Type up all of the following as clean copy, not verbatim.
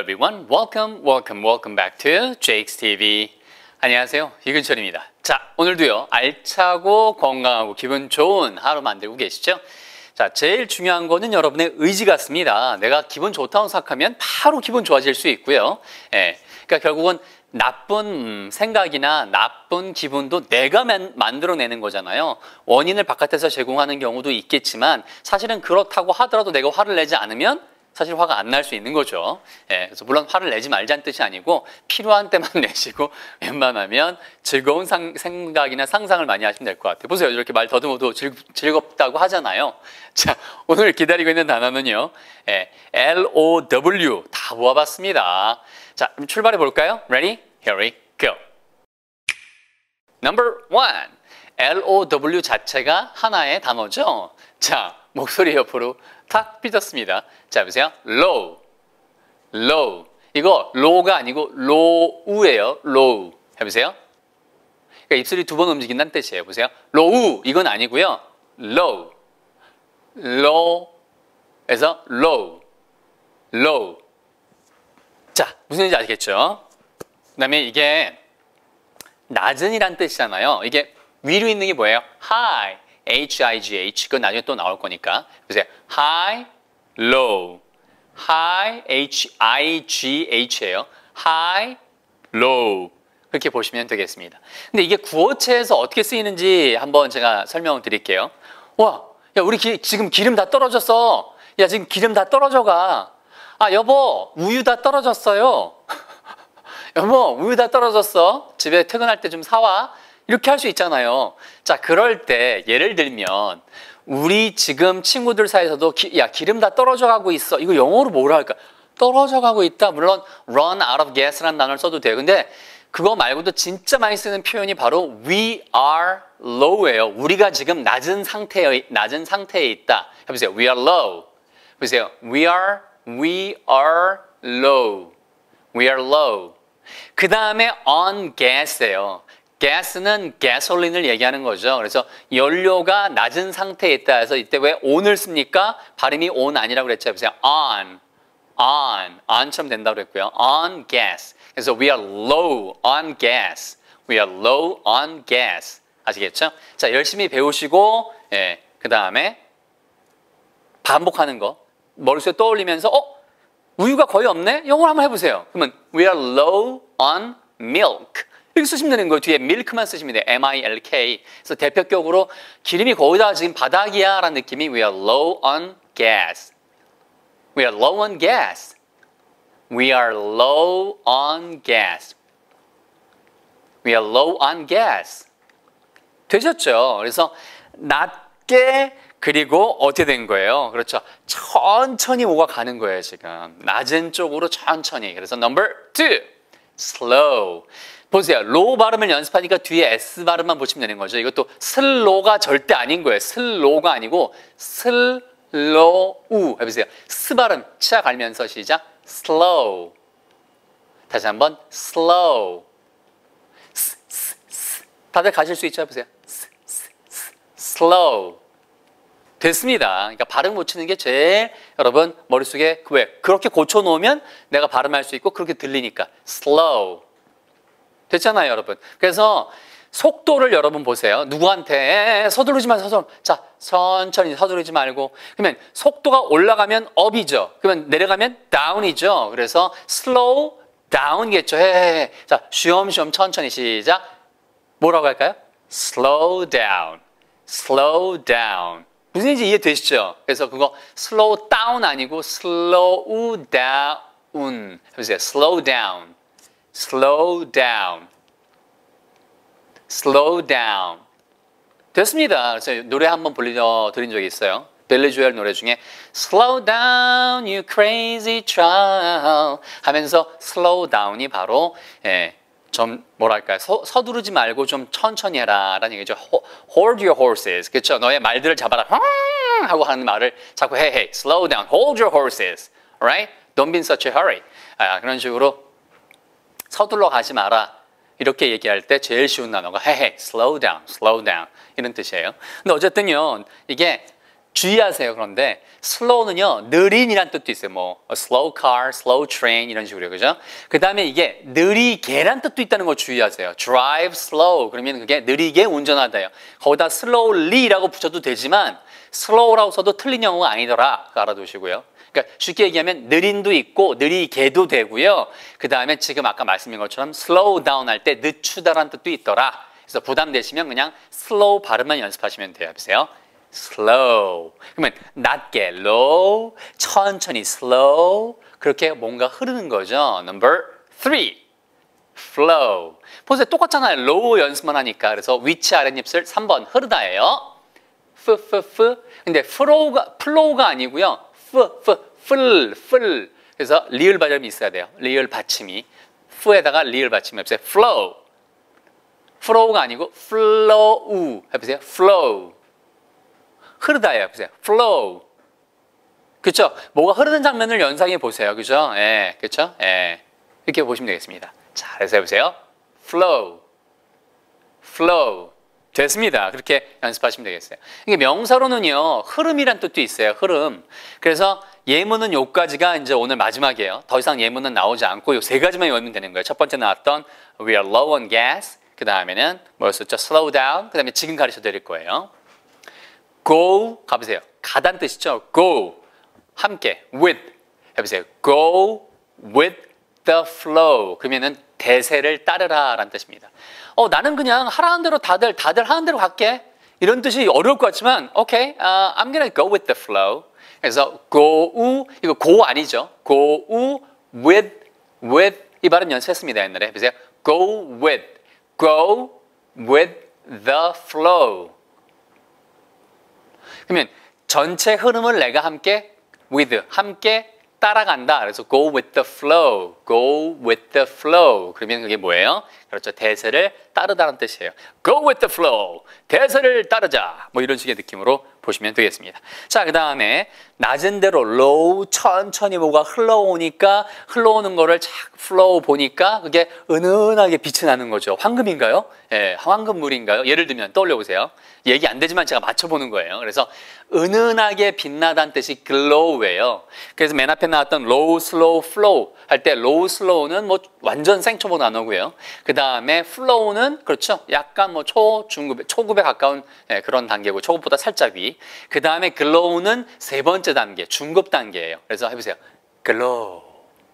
everyone. Welcome back to Jake's TV. 안녕하세요. 이근철입니다. 자, 오늘도요. 알차고 건강하고 기분 좋은 하루 만들고 계시죠? 자, 제일 중요한 거는 여러분의 의지 같습니다. 내가 기분 좋다고 생각하면 바로 기분 좋아질 수 있고요. 그러니까 결국은 나쁜 생각이나 나쁜 기분도 내가 만들어내는 거잖아요. 원인을 바깥에서 제공하는 경우도 있겠지만 사실은 그렇다고 하더라도 내가 화를 내지 않으면 사실 화가 안 날 수 있는 거죠. 그래서 물론 화를 내지 말자는 뜻이 아니고 필요한 때만 내시고 웬만하면 즐거운 생각이나 상상을 많이 하시면 될 것 같아요. 보세요. 이렇게 말 더듬어도 즐겁다고 하잖아요. 자, 오늘 기다리고 있는 단어는요. LOW 다 모아봤습니다. 자, 그럼 출발해 볼까요? Ready? Here we go. Number 1. LOW 자체가 하나의 단어죠. 자, 목소리 옆으로 탁 삐졌습니다. 자, 보세요. low, low. 이거 low가 아니고 low예요. low. 해보세요. 그러니까 입술이 두 번 움직인다는 뜻이에요. 보세요. low 이건 아니고요. low, low에서 low, low. 자, 무슨 뜻인지 아시겠죠? 그다음에 이게 낮은이란 뜻이잖아요. 이게 위로 있는 게 뭐예요? high. H-I-G-H. 그건 나중에 또 나올 거니까. 보세요. high, low. high, H-I-G-H예요. high, low. 그렇게 보시면 되겠습니다. 근데 이게 구어체에서 어떻게 쓰이는지 한번 제가 설명을 드릴게요. 와, 야, 우리 지금 기름 다 떨어졌어. 야, 지금 기름 다 떨어져가. 아, 여보, 우유 다 떨어졌어요. 여보, 우유 다 떨어졌어. 집에 퇴근할 때 좀 사와. 이렇게 할 수 있잖아요. 자, 그럴 때 예를 들면 우리 지금 친구들 사이에서도 야, 기름 다 떨어져 가고 있어. 이거 영어로 뭐라 할까? 떨어져 가고 있다. 물론 run out of gas라는 단어를 써도 돼요. 근데 그거 말고도 진짜 많이 쓰는 표현이 바로 we are low예요. 우리가 지금 낮은 상태에 있다. 해보세요. We are low. 보세요. We are low. We are low. 그 다음에 on gas예요. gas는 gasoline을 얘기하는 거죠. 그래서 연료가 낮은 상태에 있다 해서 이때 왜 on을 씁니까? 발음이 on 아니라고 그랬죠. 보세요. on처럼 된다고 그랬고요. on gas. 그래서 we are low on gas. We are low on gas. 아시겠죠? 자, 열심히 배우시고 그 다음에 반복하는 거 머릿속에 떠올리면서 우유가 거의 없네? 영어로 한번 해보세요. 그러면 we are low on milk. 이렇게 쓰시면 되는 거예요. 뒤에 milk만 쓰시면 돼요. M-I-L-K. 그래서 대표격으로 기름이 거의 다 지금 바닥이야 라는 느낌이 we are low on gas. We are low on gas. We are low on gas. We are low on gas. 되셨죠? 그래서 낮게 그리고 어떻게 된 거예요? 그렇죠. 천천히 오가 가는 거예요, 지금. 낮은 쪽으로 천천히. 그래서 number 2. slow. 보세요. low 발음을 연습하니까 뒤에 S 발음만 보시면 되는 거죠. 이것도 slow가 절대 아닌 거예요. slow가 아니고 slow. 해보세요. 스 발음 치아 갈면서 시작. slow. 다시 한번 slow. 다들 가실 수 있죠? 보세요. slow. 됐습니다. 그러니까 발음 고치는 게 제일 여러분 머릿속에 그렇게 고쳐놓으면 내가 발음할 수 있고 그렇게 들리니까 slow. 됐잖아요, 여러분. 그래서 속도를 여러분 보세요. 누구한테 서두르지 마세요. 자, 천천히 서두르지 말고. 그러면 속도가 올라가면 up이죠. 그러면 내려가면 down이죠. 그래서 slow down겠죠. 자, 쉬엄쉬엄 천천히 시작. 뭐라고 할까요? slow down. slow down. 무슨 얘기인지 이해되시죠? 그래서 그거 slow down 아니고 slow down. 해보세요. slow down. slow down. slow down. 됐습니다. 그래서 노래 한번 들린 적이 있어요. 빌리 조엘 노래 중에 slow down you crazy child 하면서 slow down이 바로 좀 뭐랄까요? 서두르지 말고 좀 천천히 해라 라는 얘기죠. hold your horses. 그렇죠? 너의 말들을 잡아라 하고 하는 말을 자꾸 hey, slow down, hold your horses. Alright? Don't be in such a hurry. 그런 식으로 서둘러 가지 마라. 이렇게 얘기할 때 제일 쉬운 단어가 hey, slow down, slow down 이런 뜻이에요. 근데 어쨌든요. 이게 주의하세요. 그런데 slow는요, 느린이란 뜻도 있어요. 뭐 a slow car, slow train 이런 식으로요. 그죠? 그 다음에 이게 느리게란 뜻도 있다는 거 주의하세요. drive slow 그러면 그게 느리게 운전하다요. 거기다 slowly라고 붙여도 되지만 slow라고 써도 틀린 영어가 아니더라. 알아두시고요. 그러니까 쉽게 얘기하면 느린도 있고 느리게도 되고요. 그 다음에 지금 아까 말씀드린 것처럼 slow down 할 때 늦추다라는 뜻도 있더라. 그래서 부담되시면 그냥 slow 발음만 연습하시면 돼요. 보세요. slow. 그러면 낮게 low, 천천히 slow. 그렇게 뭔가 흐르는 거죠. Number 3. flow. 보세요. 똑같잖아요. low 연습만 하니까. 그래서 위치 아랫입술 3번 흐르다예요. 근데 flow가 아니고요. full. 그래서 리을 발음이 있어야 돼요. 리을 받침이. fu에다가 리을 받침이 없어요. flow. flow가 아니고 flow. 해보세요. flow. 흐르다예요. 보세요. flow. 그렇죠? 뭐가 흐르는 장면을 연상해 보세요. 그죠? 예, 그렇죠? 예. 이렇게 보시면 되겠습니다. 자, 그래서 해보세요. flow. 됐습니다. 그렇게 연습하시면 되겠어요. 이게 명사로는요, 흐름이란 뜻도 있어요. 흐름. 그래서 예문은 요까지가 이제 오늘 마지막이에요. 더 이상 예문은 나오지 않고 요 세 가지만 외우면 되는 거예요. 첫 번째 나왔던 we are low on gas. 그 다음에는 뭐였었죠? slow down. 그 다음에 지금 가르쳐 드릴 거예요. go 가보세요. 가단 뜻이죠. go 함께 with 해보세요. go with the flow. 그러면은 대세를 따르라 라는 뜻입니다. 나는 그냥 하라는 대로 다들 하는 대로 갈게. 이런 뜻이 어려울 것 같지만 okay, I'm gonna go with the flow. 그래서 go 이거 go 아니죠. go with 이 발음 연습했습니다. 옛날에 해보세요. go with the flow. 그러면 전체 흐름을 내가 함께 따라간다. 그래서 go with the flow. 그러면 그게 뭐예요? 그렇죠. 대세를 따르다는 뜻이에요. go with the flow. 대세를 따르자. 뭐 이런 식의 느낌으로 보시면 되겠습니다. 자, 그 다음에 낮은 대로 low, 천천히 뭐가 흘러오는 거를 착 flow 보니까 그게 은은하게 빛이 나는 거죠. 황금인가요? 예, 황금물인가요? 예를 들면 떠올려 보세요. 얘기 안 되지만 제가 맞춰보는 거예요. 그래서 은은하게 빛나다는 뜻이 glow예요. 그래서 맨 앞에 나왔던 low, slow, flow 할 때 low, slow는 뭐 완전 생초보 단어고요. 그 다음에 flow는 그렇죠. 약간 뭐 초급에 가까운 그런 단계고 초급보다 살짝 위. 그 다음에 glow는 세 번째 단계, 중급 단계예요. 그래서 해보세요. glow.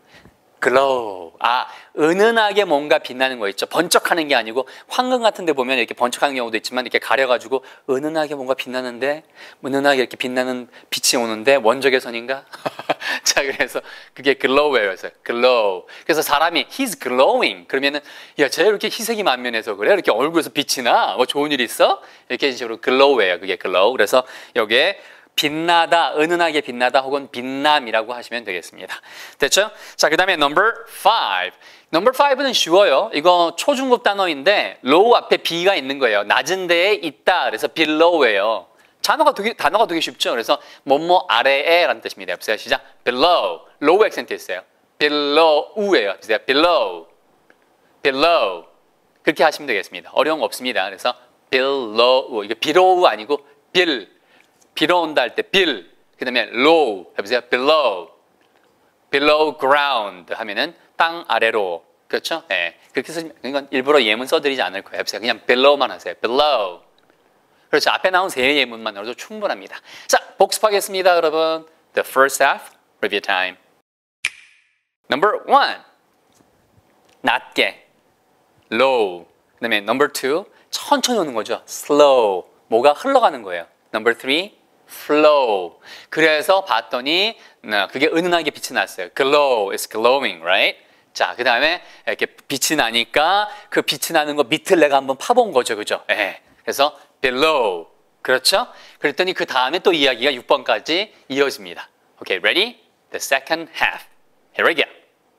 은은하게 뭔가 빛나는 거 있죠. 번쩍하는 게 아니고 황금 같은 데 보면 이렇게 번쩍하는 경우도 있지만 이렇게 가려가지고 은은하게 뭔가 빛나는데 은은하게 이렇게 빛나는 빛이 오는데 원적의 선인가? 자, 그래서 그게 glow예요. 그래서 glow. 그래서 사람이 he's glowing. 그러면은 야, 쟤 이렇게 희색이 만면해서 그래? 이렇게 얼굴에서 빛이 나? 뭐 좋은 일 있어? 이렇게 식으로 glow예요. 그게 glow. 그래서 여기에 빛나다, 은은하게 빛나다 혹은 빛남이라고 하시면 되겠습니다. 됐죠? 자, 그 다음에 number 5. number 5는 쉬워요. 이거 초중급 단어인데 low 앞에 B가 있는 거예요. 낮은 데에 있다. 그래서 below예요. 단어가 되게 쉽죠? 그래서 뭐뭐 아래에 라는 뜻입니다. 보세요. 시작. below. low 액센트 있어요. below예요. 보세요. below. 그렇게 하시면 되겠습니다. 어려운 거 없습니다. 그래서 below. 이게 below 아니고 비로 온다 할 때 bill, 그 다음에 low, 해보세요. below ground 하면은 땅 아래로. 그렇죠? 네. 그렇게 해서 이건 일부러 예문 써드리지 않을 거예요. 해보세요. 그냥 below만 하세요. below. 그렇죠. 앞에 나온 세 예문만으로도 충분합니다. 자, 복습하겠습니다, 여러분. The first half, review time. Number 1, 낮게, low. 그 다음에 number 2, 천천히 오는 거죠. slow, 뭐가 흘러가는 거예요. number 3, flow. 그래서 봤더니 그게 은은하게 빛이 났어요. glow is glowing, right? 자, 그 다음에 이렇게 빛이 나니까 그 빛이 나는 거 밑을 내가 한번 파본 거죠, 그죠? 예. 그래서 below. 그렇죠? 그랬더니 그 다음에 또 이야기가 6번까지 이어집니다. Okay, ready? The second half. Here we go.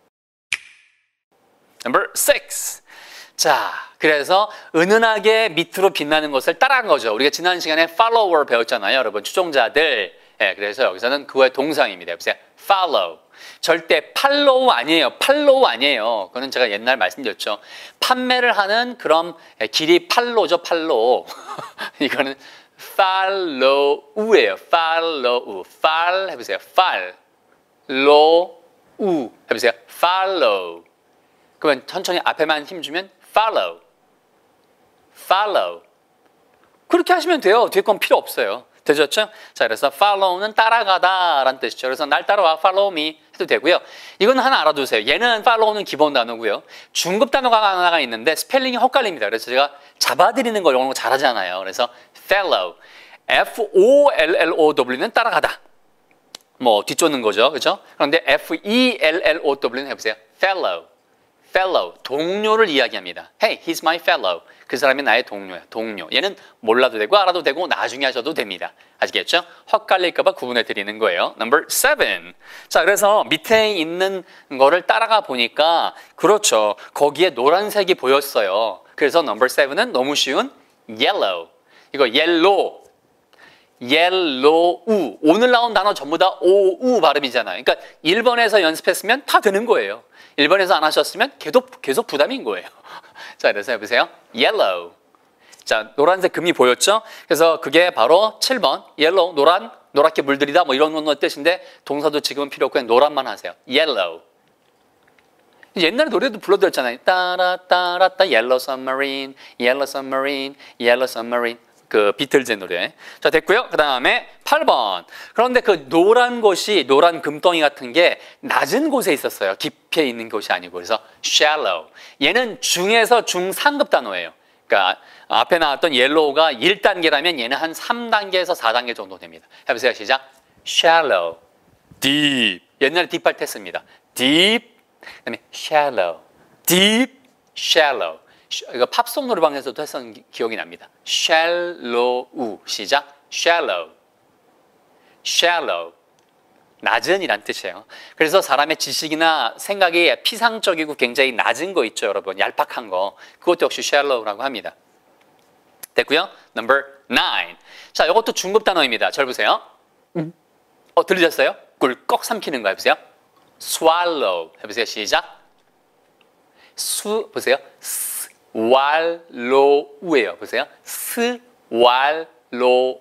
Number 6. 자, 그래서 은은하게 밑으로 빛나는 것을 따라한 거죠. 우리가 지난 시간에 follower 배웠잖아요, 여러분. 추종자들. 예, 그래서 여기서는 그거의 동사입니다. 보세요. follow. 절대 팔로우 아니에요. 그거는 제가 옛날 말씀드렸죠. 판매를 하는 그런 길이 팔로죠, 팔로. 이거는 follow예요. follow. fall 해보세요. follow 해보세요. follow. 그러면 천천히 앞에만 힘주면 follow. follow. 그렇게 하시면 돼요. 뒤에 건 필요 없어요. 되셨죠? 자, 그래서 follow는 따라가다 라는 뜻이죠. 그래서 날 따라와, follow me 해도 되고요. 이건 하나 알아두세요. 얘는 follow는 기본 단어고요. 중급 단어가 하나가 있는데 스펠링이 헛갈립니다. 그래서 제가 잡아드리는 거 이런 거 잘하잖아요. 그래서 follow, F-O-L-L-O-W는 따라가다. 뭐 뒤쫓는 거죠. 그죠? 그런데 F-E-L-L-O-W는 해보세요. fellow, 동료를 이야기합니다. Hey, he's my fellow. 그 사람이 나의 동료야. 동료. 얘는 몰라도 되고 알아도 되고 나중에 하셔도 됩니다. 아시겠죠? 헛갈릴까 봐 구분해 드리는 거예요. Number 7. 자, 그래서 밑에 있는 거를 따라가 보니까 그렇죠. 거기에 노란색이 보였어요. 그래서 Number 7은 너무 쉬운 yellow. 이거 yellow. 오늘 나온 단어 전부 다 오우 발음이잖아요. 그러니까 1번에서 연습했으면 다 되는 거예요. 1번에서 안 하셨으면 계속 부담인 거예요. 자, 그래서 해보세요. yellow. 자, 노란색 금이 보였죠? 그래서 그게 바로 7번. yellow, 노랗게 물들이다 뭐 이런 건 뜻인데 동사도 지금은 필요 없고 그냥 노란만 하세요. yellow. 옛날에 노래도 불러드렸잖아요. 따라따라따 yellow submarine, yellow submarine, yellow submarine. 그 비틀즈의 노래. 자, 됐고요. 그 다음에 8번. 그런데 그 노란 곳이, 노란 금덩이 같은 게 낮은 곳에 있었어요. 깊이 있는 곳이 아니고. 그래서 shallow. 얘는 중에서 중상급 단어예요. 그러니까 앞에 나왔던 yellow가 1단계라면 얘는 한 3단계에서 4단계 정도 됩니다. 해보세요. 시작. shallow. deep. 옛날에 deep 할 때 했습니다. deep. 그 다음에 shallow. deep, shallow. 이거 팝송 노래방에서도 했던 기억이 납니다. shallow. 시작. shallow. 낮은 이란 뜻이에요. 그래서 사람의 지식이나 생각이 피상적이고 굉장히 낮은 거 있죠, 여러분. 얄팍한 거. 그것도 역시 shallow라고 합니다. 됐고요. Number 9. 자, 이것도 중급 단어입니다. 잘 보세요. 들리셨어요? 꿀꺽 삼키는 거 해보세요. swallow. 해보세요. 시작. 보세요. swallow예요. 보세요. swallow.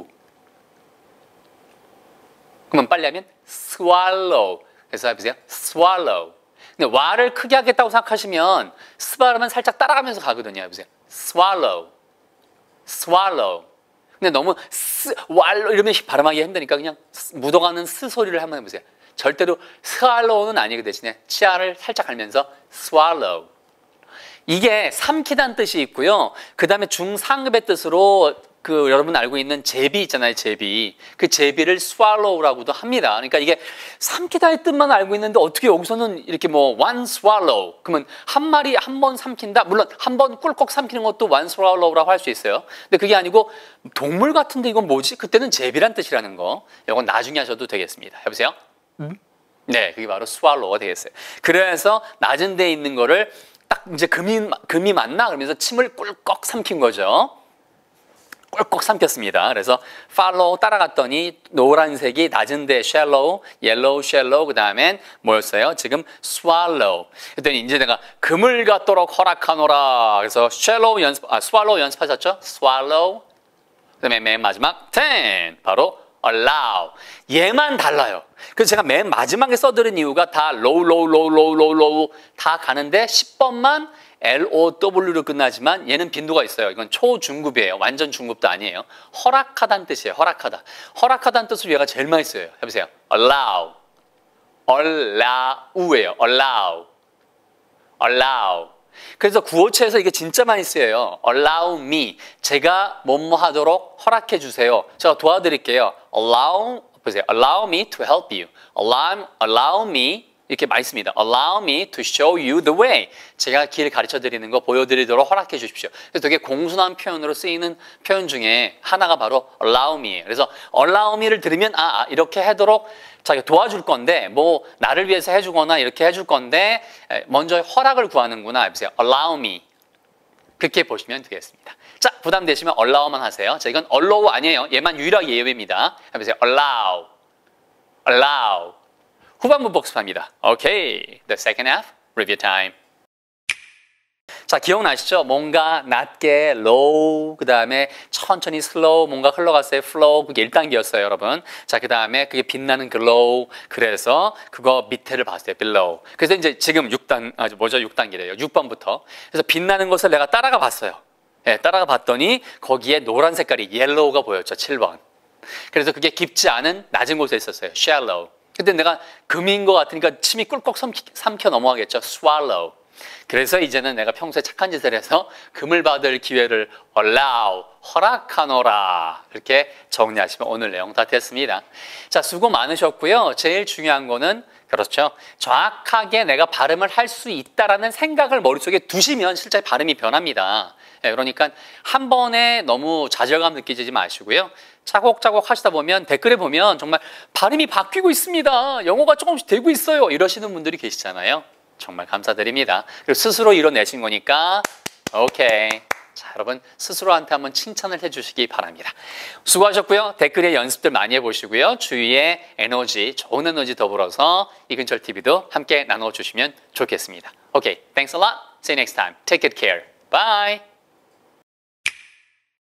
그러면 빨리 하면 swallow. 그래서 해보세요. swallow. 근데 와를 크게 하겠다고 생각하시면 스 발음은 살짝 따라가면서 가거든요. 해보세요. swallow. 근데 너무 swallow 이러면 발음하기 힘드니까 그냥 묻어가는 스 소리를 한번 해보세요. 절대로 swallow는 아니고 대신에 치아를 살짝 갈면서 swallow. 이게 삼키다는 뜻이 있고요. 그 다음에 중상급의 뜻으로 그 여러분 알고 있는 제비 있잖아요. 제비. 그 제비를 swallow라고도 합니다. 그러니까 이게 삼키다의 뜻만 알고 있는데 어떻게 여기서는 이렇게 뭐 one swallow. 그러면 한 마리 한 번 삼킨다. 물론 한 번 꿀꺽 삼키는 것도 one swallow라고 할 수 있어요. 근데 그게 아니고 동물 같은데 이건 뭐지? 그때는 제비란 뜻이라는 거. 이건 나중에 하셔도 되겠습니다. 해보세요. 네, 그게 바로 swallow가 되겠어요. 그래서 낮은 데에 있는 거를 딱 이제 금이 맞나? 그러면서 침을 꿀꺽 삼킨 거죠. 꿀꺽 삼켰습니다. 그래서 follow 따라갔더니 노란색이 낮은데 shallow, yellow, 그 다음엔 뭐였어요? 지금 swallow. 그랬더니 이제 내가 금을 갖도록 허락하노라. 그래서 swallow 연습하셨죠? swallow. 그 다음에 맨 마지막 10. 바로 allow. 얘만 달라요. 그래서 제가 맨 마지막에 써드린 이유가 다 low 다 가는데 10번만 LOW로 끝나지만 얘는 빈도가 있어요. 이건 초중급이에요. 완전 중급도 아니에요. 허락하다는 뜻이에요. 허락하다는 뜻을 얘가 제일 많이 써요. 해보세요. allow예요. allow. 그래서 구어체에서 이게 진짜 많이 쓰여요. allow me. 제가 뭐뭐 하도록 허락해 주세요. 제가 도와드릴게요. allow me to help you. allow me 이렇게 많이 씁니다. Allow me to show you the way. 제가 길 가르쳐 드리는 거 보여드리도록 허락해 주십시오. 그래서 되게 공손한 표현으로 쓰이는 표현 중에 하나가 바로 allow me예요. 그래서 allow me를 들으면 이렇게 하도록 자기가 도와줄 건데 뭐 나를 위해서 해주거나 이렇게 해줄 건데 먼저 허락을 구하는구나. 해보세요. Allow me. 그렇게 보시면 되겠습니다. 자, 부담되시면 allow만 하세요. 자, 이건 allow 아니에요. 얘만 유일하게 예외입니다. 해보세요. allow. 후반부 복습합니다. 오케이. The second half, review time. 자, 기억나시죠? 뭔가 낮게 low, 그 다음에 천천히 slow, 뭔가 흘러갔어요. flow, 그게 1단계였어요, 여러분. 자, 그 다음에 그게 빛나는 glow. 그래서 그거 밑에를 봤어요, below. 그래서 이제 지금 6단계래요. 6번부터. 그래서 빛나는 것을 내가 따라가 봤어요. 예, 따라가 봤더니 거기에 노란 색깔이 yellow가 보였죠, 7번. 그래서 그게 깊지 않은 낮은 곳에 있었어요, shallow. 근데 내가 금인 것 같으니까 침이 꿀꺽 삼켜 넘어가겠죠, swallow. 그래서 이제는 내가 평소에 착한 짓을 해서 금을 받을 기회를 allow, 허락하노라. 이렇게 정리하시면 오늘 내용 다 됐습니다. 자, 수고 많으셨고요. 제일 중요한 거는 그렇죠. 정확하게 내가 발음을 할 수 있다라는 생각을 머릿속에 두시면 실제 발음이 변합니다. 네, 그러니까 한 번에 너무 좌절감 느끼지 마시고요. 차곡차곡 하시다 보면 댓글에 보면 정말 발음이 바뀌고 있습니다. 영어가 조금씩 되고 있어요. 이러시는 분들이 계시잖아요. 정말 감사드립니다. 그리고 스스로 이뤄내신 거니까 오케이. 자, 여러분 스스로한테 한번 칭찬을 해주시기 바랍니다. 수고하셨고요. 댓글에 연습들 많이 해보시고요. 주위에 에너지, 좋은 에너지 더불어서 이근철 TV도 함께 나눠주시면 좋겠습니다. 오케이, thanks a lot. See you next time. Take good care. Bye.